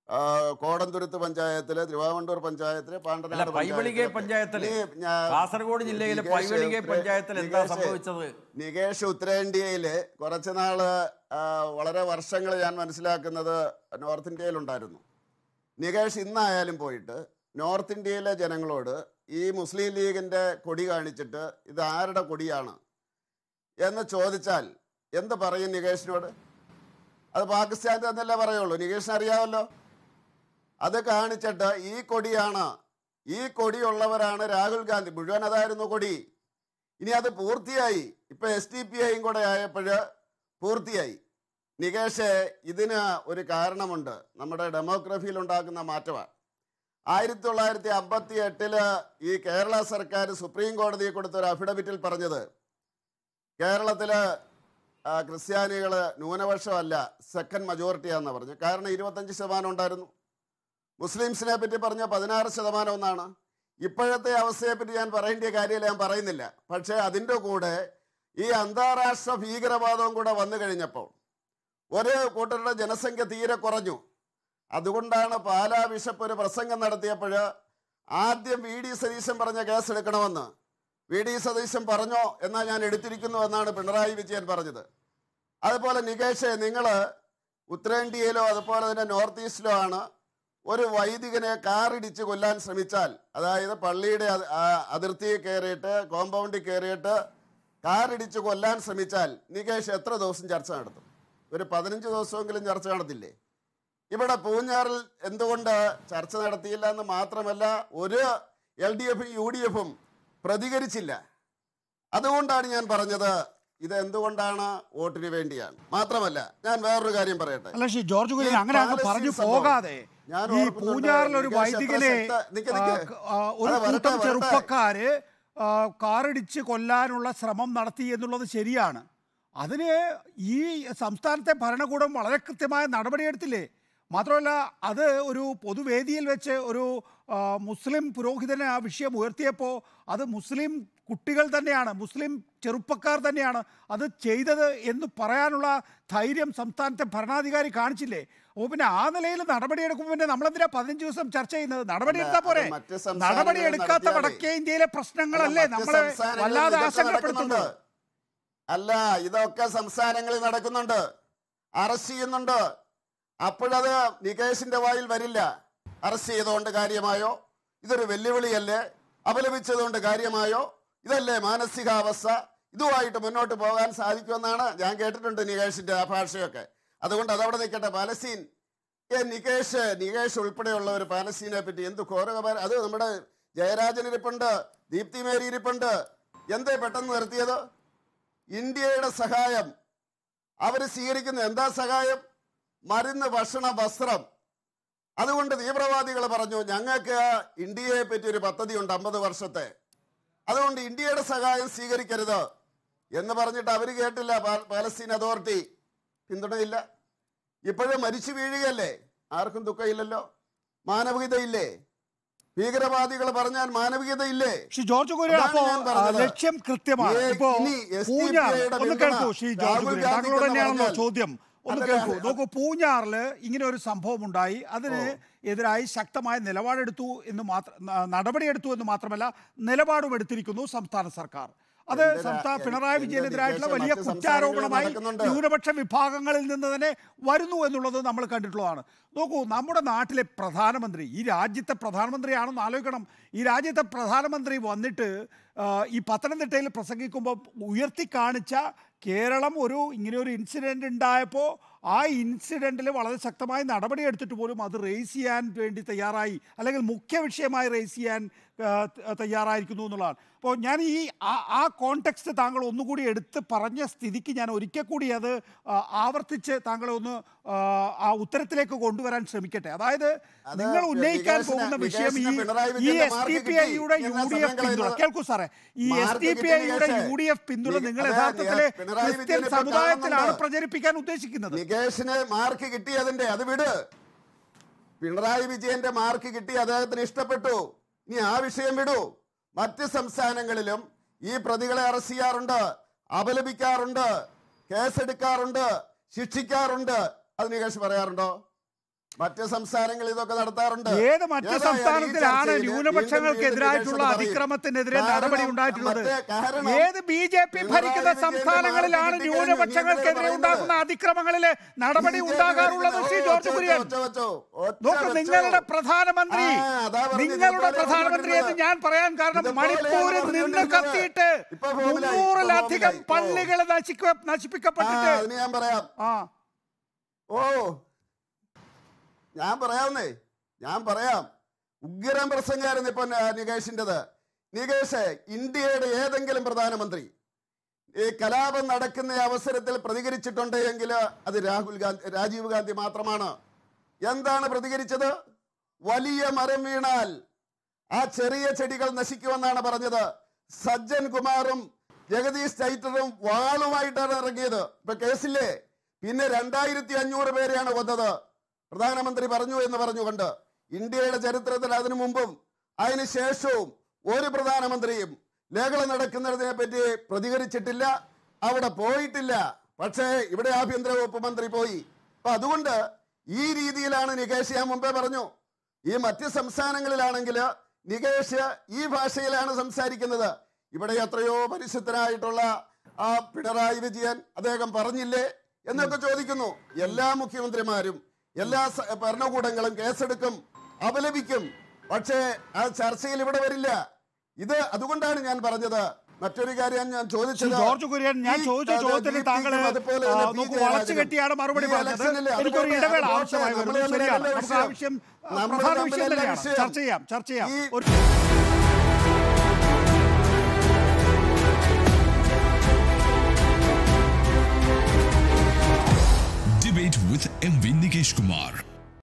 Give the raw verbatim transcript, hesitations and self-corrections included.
കോടന്തുരുത്ത് പഞ്ചായത്തില്, തിരുവാവണ്ടൂർ പഞ്ചായത്തില്, പാണ്ടനാട് പഞ്ചായത്തില്, കാസർഗോഡ് ജില്ലയിലെ പൈവളികെ പഞ്ചായത്തിൽ എന്താ സംഭവിച്ചത്? നികേഷ് ഉത്തരേന്ത്യയില് കുറച്ചുനാള് വളരെ വർഷങ്ങൾ ഞാൻ മനസ്സിലാക്കുന്നത് നോർത്ത് ഇന്ത്യയിലുണ്ടായിരുന്നു. നികേഷ് ഇന്നായാലും പോയിട്ട് നോർത്ത് ഇന്ത്യയിലെ ജനങ്ങളോട് ഈ മുസ്ലിം ലീഗിന്റെ കൊടി കാണിച്ചിട്ട് ഇത് ആരുടെ കൊടിയാണ് എന്ന് ചോദിച്ചാൽ എന്ത് പറയും നികേഷിനോട്? അത് പാകിസ്ഥാൻ്റെ എന്നല്ലേ പറയുള്ളൂ. നികേഷിന് അറിയാമല്ലോ. അത് കാണിച്ചിട്ട് ഈ കൊടിയാണ്, ഈ കൊടിയുള്ളവരാണ് രാഹുൽ ഗാന്ധി, മുഴുവൻ അതായിരുന്നു കൊടി. ഇനി അത് പൂർത്തിയായി, ഇപ്പൊ എസ് ഡി പി ഐയും കൂടെ ആയപ്പോൾ പൂർത്തിയായി. നികേഷ്, ഇതിന് ഒരു കാരണമുണ്ട്, നമ്മുടെ ഡെമോഗ്രഫിയിൽ ഉണ്ടാക്കുന്ന മാറ്റമാണ്. ആയിരത്തി തൊള്ളായിരത്തി അമ്പത്തി എട്ടില് ഈ കേരള സർക്കാർ സുപ്രീം കോടതിയെ കൊടുത്ത ഒരു അഫിഡവിറ്റിൽ പറഞ്ഞത് കേരളത്തില് ക്രിസ്ത്യാനികൾ ന്യൂനപക്ഷമല്ല, സെക്കൻഡ് മജോറിറ്റിയാണെന്ന് പറഞ്ഞു. കാരണം ഇരുപത്തഞ്ച് ശതമാനം ഉണ്ടായിരുന്നു. മുസ്ലിംസിനെ പറ്റി പറഞ്ഞ പതിനാറ് ശതമാനം ഒന്നാണ്. ഇപ്പോഴത്തെ അവസ്ഥയെപ്പറ്റി ഞാൻ പറയേണ്ട കാര്യമില്ല, ഞാൻ പറയുന്നില്ല. പക്ഷേ അതിൻ്റെ കൂടെ ഈ അന്താരാഷ്ട്ര ഭീകരവാദവും കൂടെ വന്നു കഴിഞ്ഞപ്പോൾ ഒരു കൂട്ടരുടെ ജനസംഖ്യ തീരെ കുറഞ്ഞു. അതുകൊണ്ടാണ് പാലാ ബിഷപ്പ് ഒരു പ്രസംഗം നടത്തിയപ്പോൾ ആദ്യം വി ഡി സതീശൻ പറഞ്ഞ കേസ് എടുക്കണമെന്ന്. വി ഡി സതീശൻ പറഞ്ഞോ എന്നാൽ ഞാൻ എടുത്തിരിക്കുന്നു എന്നാണ് പിണറായി വിജയൻ പറഞ്ഞത്. അതുപോലെ നികേഷ്, നിങ്ങൾ ഉത്തരേന്ത്യയിലോ അതുപോലെ തന്നെ നോർത്ത് ഈസ്റ്റിലോ ആണ് ഒരു വൈദികനെ കാറിടിച്ച് കൊല്ലാൻ ശ്രമിച്ചാൽ, അതായത് പള്ളിയുടെ അതിർത്തിയിൽ കയറിയിട്ട് കോമ്പൗണ്ടിൽ കയറിയിട്ട് കാറിടിച്ച് കൊല്ലാൻ ശ്രമിച്ചാൽ നികേഷ് എത്ര ദിവസം ചർച്ച നടത്തും? ഒരു പതിനഞ്ച് ദിവസമെങ്കിലും ചർച്ച നടത്തില്ലേ? ഇവിടെ പൂഞ്ഞാറിൽ എന്തുകൊണ്ട് ചർച്ച നടത്തിയില്ല എന്ന് മാത്രമല്ല, ഒരു എൽ ഡി എഫും യു ഡി എഫും പ്രതികരിച്ചില്ല. അതുകൊണ്ടാണ് ഞാൻ പറഞ്ഞത് ഇത് എന്തുകൊണ്ടാണ് വോട്ടിന് വേണ്ടിയാണ്. മാത്രമല്ല ഞാൻ വേറൊരു കാര്യം പറയട്ടെ. അല്ല ശ്രീ ജോർജ് കുര്യൻ, അങ്ങനെ അങ്ങ് പറഞ്ഞു പോകാതെ ഈ പൂഞ്ഞാറിൽ ഒരു വൈദികനെ ഒരു കൂട്ടം ചെറുപ്പക്കാര് കാറിടിച്ച് കൊല്ലാനുള്ള ശ്രമം നടത്തി എന്നുള്ളത് ശരിയാണ്. അതിന് ഈ സംസ്ഥാനത്തെ ഭരണകൂടം വളരെ കൃത്യമായ നടപടിയെടുത്തില്ലേ? മാത്രമല്ല, അത് ഒരു പൊതുവേദിയിൽ വെച്ച് ഒരു മുസ്ലിം പുരോഹിതനെ ആ വിഷയം ഉയർത്തിയപ്പോൾ അത് മുസ്ലിം കുട്ടികൾ തന്നെയാണ്, മുസ്ലിം ചെറുപ്പക്കാർ തന്നെയാണ് അത് ചെയ്തത് എന്ന് പറയാനുള്ള ധൈര്യം സംസ്ഥാനത്തെ ഭരണാധികാരി കാണിച്ചില്ലേ? അപ്പോൾ പിന്നെ ആ നിലയിൽ നടപടിയെടുക്കുമ്പോൾ പിന്നെ നമ്മളെന്തിനാ പതിനഞ്ച് ദിവസം ചർച്ച ചെയ്യുന്നത്? നടപടിയെടുത്താൽ പോരെ? നടപടിയെടുക്കാത്ത വടക്കേ ഇന്ത്യയിലെ പ്രശ്നങ്ങളല്ലേ നമ്മളെ വല്ലാതെ ആശങ്കപ്പെടുത്തുന്നത്? അല്ല, ഇതൊക്കെ സംസ്ഥാനങ്ങളിൽ നടക്കുന്നുണ്ട്, അറസ്റ്റ് ചെയ്യുന്നുണ്ട്. അപ്പോഴത് നികേഷിന്റെ വായിൽ വരില്ല. അറസ്റ്റ് ചെയ്തുകൊണ്ട് കാര്യമായോ? ഇതൊരു വെല്ലുവിളിയല്ലേ? അപലപിച്ചതുകൊണ്ട് കാര്യമായോ? ഇതല്ലേ മാനസികാവസ്ഥ? ഇതുമായിട്ട് മുന്നോട്ട് പോകാൻ സാധിക്കുമെന്നാണ് ഞാൻ കേട്ടിട്ടുണ്ട് നികേഷിന്റെ ആ ഭാഷയൊക്കെ. അതുകൊണ്ട് അതവിടെ നിൽക്കട്ടെ. പാലസ്തീൻ, ഏ നികേഷ് നികേഷ് ഉൾപ്പെടെയുള്ള ഒരു പാലസ്തീനെ പറ്റി എന്ത് ഘോരകമായ, അത് നമ്മുടെ ജയരാജൻ ഇരിപ്പുണ്ട്, ദീപ്തി മേരി ഇരിപ്പുണ്ട്. എന്തേ പെട്ടെന്ന് നിർത്തിയത്? ഇന്ത്യയുടെ സഹായം അവർ സ്വീകരിക്കുന്നു. എന്താ സഹായം? മരുന്ന്, ഭക്ഷണം, വസ്ത്രം. അതുകൊണ്ട് തീവ്രവാദികൾ പറഞ്ഞു ഞങ്ങൾക്ക് ഇന്ത്യയെ പറ്റി ഒരു പദ്ധതി ഉണ്ട് അമ്പത് വർഷത്തെ, അതുകൊണ്ട് ഇന്ത്യയുടെ സഹായം സ്വീകരിക്കരുത് എന്ന് പറഞ്ഞിട്ട് അവർ കേട്ടില്ല. പാലസ്തീൻ അതോറിറ്റി പിന്തുണയില്ല. ഇപ്പോഴും മരിച്ചു വീഴുകയല്ലേ? ആർക്കും ദുഃഖമില്ലല്ലോ? മാനവികതയില്ലേ? ഭീകരവാദികൾ പറഞ്ഞാൽ മാനവികതയില്ലേ? ശ്രീ ജോർജ് കുര്യൻ, ലക്ഷ്യം കൃത്യമാണ്. ഇപ്പോ ഒന്ന് കേൾക്കൂ ശ്രീ ജോർജ് കുര്യൻ, താങ്കളോട് തന്നെയാണല്ലോ ചോദ്യം. ഒന്ന് കേൾക്കൂ, നോക്കൂ. പൂഞ്ഞാറില് ഇങ്ങനെ ഒരു സംഭവം ഉണ്ടായി, അതിന് എതിരായി ശക്തമായ നിലപാടെടുത്തു എന്ന് മാത്രം നടപടിയെടുത്തു എന്ന് മാത്രമല്ല നിലപാടും എടുത്തിരിക്കുന്നു സംസ്ഥാന സർക്കാർ. അത് സംസ്ഥാന പിണറായി വിജയനെതിരായിട്ടുള്ള വലിയ കുറ്റാരോപണമായി ന്യൂനപക്ഷ വിഭാഗങ്ങളിൽ നിന്ന് തന്നെ വരുന്നു എന്നുള്ളത് നമ്മൾ കണ്ടിട്ടുള്ളതാണ്. നോക്കൂ, നമ്മുടെ നാട്ടിലെ പ്രധാനമന്ത്രി, ഈ രാജ്യത്തെ പ്രധാനമന്ത്രിയാണെന്ന് ആലോചിക്കണം. ഈ രാജ്യത്തെ പ്രധാനമന്ത്രി വന്നിട്ട് ഈ പത്തനംതിട്ടയിൽ പ്രസംഗിക്കുമ്പോൾ ഉയർത്തി കാണിച്ച കേരളം ഒരു ഇങ്ങനെ ഒരു ഇൻസിഡൻറ്റ് ഉണ്ടായപ്പോൾ ആ ഇൻസിഡൻറ്റിൽ വളരെ ശക്തമായി നടപടിയെടുത്തിട്ട് പോലും അത് റേസ് ചെയ്യാൻ വേണ്ടി തയ്യാറായി, അല്ലെങ്കിൽ മുഖ്യ വിഷയമായി റേസ് ചെയ്യാൻ തയ്യാറായിരിക്കുന്നു എന്നുള്ളതാണ്. അപ്പോൾ ഞാൻ ഈ ആ കോണ്ടെക്സ്റ്റ് താങ്കൾ ഒന്നുകൂടി എടുത്ത് പറഞ്ഞ സ്ഥിതിക്ക് ഞാൻ ഒരിക്കൽ കൂടി അത് ആവർത്തിച്ച് താങ്കളെ ഒന്ന് ആ ഉത്തരത്തിലേക്ക് കൊണ്ടുവരാൻ ശ്രമിക്കട്ടെ. അതായത് നിങ്ങൾ ഉന്നയിക്കാൻ പോകുന്ന വിഷയം ഈ എസ് ഡി പി ഐയുടെ യു ഡി എഫ് പിന്തുണ, കേൾക്കൂ സാറേ, ഈ എസ് ഡി പി ഐയുടെ യു ഡി എഫ് പിന്തുണ നിങ്ങൾ യഥാർത്ഥത്തിലെ ക്രിസ്ത്യൻ സമുദായത്തിലാണ് പ്രചരിപ്പിക്കാൻ ഉദ്ദേശിക്കുന്നത്. നികേഷിന് മാർക്ക് കിട്ടിയതിന്റെ അത് വിട്. പിണറായി വിജയന്റെ മാർക്ക് കിട്ടി, അദ്ദേഹത്തിന് ഇഷ്ടപ്പെട്ടു. ഇനി ആ വിഷയം വിടൂ. മറ്റ് സംസ്ഥാനങ്ങളിലും ഈ പ്രതികളെ അറസ്റ്റ് ചെയ്യാറുണ്ട്, അപലപിക്കാറുണ്ട്, കേസെടുക്കാറുണ്ട്, ശിക്ഷിക്കാറുണ്ട്. അത് നികേഷ് പറയാറുണ്ടോ? മറ്റ് സംസ്ഥാനങ്ങളിൽ ഇതൊക്കെ നടത്താറുണ്ട്. ഏത് മറ്റ് സംസ്ഥാനത്തിലാണ് ന്യൂനപക്ഷങ്ങൾക്കെതിരായിട്ടുള്ള അതിക്രമത്തിനെതിരെ നടപടി ഉണ്ടായിട്ടുള്ളത്? ഏത് ബി ജെ പി ഭരിക്കുന്ന സംസ്ഥാനങ്ങളിലാണ് ന്യൂനപക്ഷങ്ങൾക്കെതിരെ ഉണ്ടാകുന്ന അതിക്രമങ്ങളിലെ നടപടി ഉണ്ടാകാറുള്ളത്? ശ്രീ ജോർജ് കുര്യൻ, നോക്ക്, നിങ്ങളുടെ പ്രധാനമന്ത്രി നിങ്ങളുടെ പ്രധാനമന്ത്രി എന്ന് ഞാൻ പറയാൻ കാരണം മണിപ്പൂരിൽ നിന്ന് കത്തിയിട്ട് മുന്നൂറിലധികം പള്ളികൾ നശിപ്പിക്കപ്പെട്ടിട്ട് ഞാൻ പറയാം. ഓ ഞാൻ പറയാവുന്നേ ഞാൻ പറയാം ഉഗ്രം പ്രസംഗമായിരുന്നു ഇപ്പൊ നികേഷിൻ്റെത്. നികേഷ്, ഇന്ത്യയുടെ ഏതെങ്കിലും പ്രധാനമന്ത്രി ഈ കലാപം നടക്കുന്ന അവസരത്തിൽ പ്രതികരിച്ചിട്ടുണ്ടെങ്കിൽ അത് രാഹുൽ ഗാന്ധി രാജീവ് ഗാന്ധി മാത്രമാണ്. എന്താണ് പ്രതികരിച്ചത്? വലിയ മരം വീണാൽ ആ ചെറിയ ചെടികൾ നശിക്കുമെന്നാണ് പറഞ്ഞത്. സജ്ജൻ കുമാറും ജഗദീഷ് ചൈറ്ററും വാളുമായിട്ടാണ് ഇറങ്ങിയത്. ഇപ്പൊ കേസില്ലേ? പിന്നെ രണ്ടായിരത്തി അഞ്ഞൂറ് പേരെയാണ് കൊന്നത്. പ്രധാനമന്ത്രി പറഞ്ഞു എന്ന് പറഞ്ഞുകൊണ്ട് ഇന്ത്യയുടെ ചരിത്രത്തിൽ അതിനു മുമ്പും അതിന് ശേഷവും ഒരു പ്രധാനമന്ത്രിയും ലഹള നടക്കുന്നതിനെ പറ്റി പ്രതികരിച്ചിട്ടില്ല, അവിടെ പോയിട്ടില്ല. പക്ഷേ ഇവിടെ ആഭ്യന്തര വകുപ്പ് മന്ത്രി പോയി. അപ്പൊ അതുകൊണ്ട് ഈ രീതിയിലാണ് നികേഷ്, ഞാൻ മുമ്പേ പറഞ്ഞു, ഈ മറ്റ് സംസ്ഥാനങ്ങളിലാണെങ്കിൽ നികേഷ് ഈ ഭാഷയിലാണ് സംസാരിക്കുന്നത്. ഇവിടെ എത്രയോ പരിശുദ്ധനായിട്ടുള്ള ആ പിണറായി വിജയൻ അദ്ദേഹം പറഞ്ഞില്ലേ എന്നൊക്കെ ചോദിക്കുന്നു. എല്ലാ മുഖ്യമന്ത്രിമാരും എല്ലാ ഭരണകൂടങ്ങളും കേസെടുക്കും, അപലപിക്കും. പക്ഷേ ആ ചർച്ചയിൽ ഇവിടെ വരില്ല. ഇത് അതുകൊണ്ടാണ് ഞാൻ പറഞ്ഞത്. മറ്റൊരു കാര്യം ഞാൻ ചോദിച്ചത്, ജോർജ് കുര്യൻ, ഞാൻ ചോദിച്ച ചോദ്യത്തിന് താങ്കൾ വളച്ചു കെട്ടിയാണ് മറുപടി പറഞ്ഞത്. എനിക്കൊരു ഇടവേള ആവശ്യമായി വരുന്നു. ശരിയാണ്, നമുക്ക് ആവശ്യം പ്രധാന വിഷയം തന്നെയാണ്. ചർച്ച ചെയ്യാം ചർച്ച ചെയ്യാം Debate with M V Nikesh Kumar.